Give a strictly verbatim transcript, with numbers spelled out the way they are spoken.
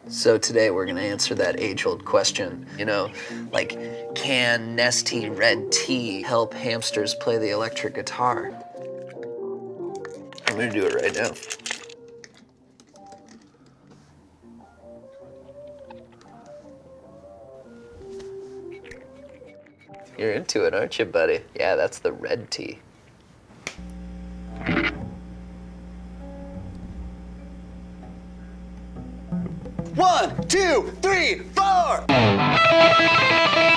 So today we're gonna answer that age-old question, you know, like, can nestea red tea help hamsters play the electric guitar? I'm gonna do it right now. You're into it, aren't you, buddy? Yeah, that's the red tea. One, two, three, four!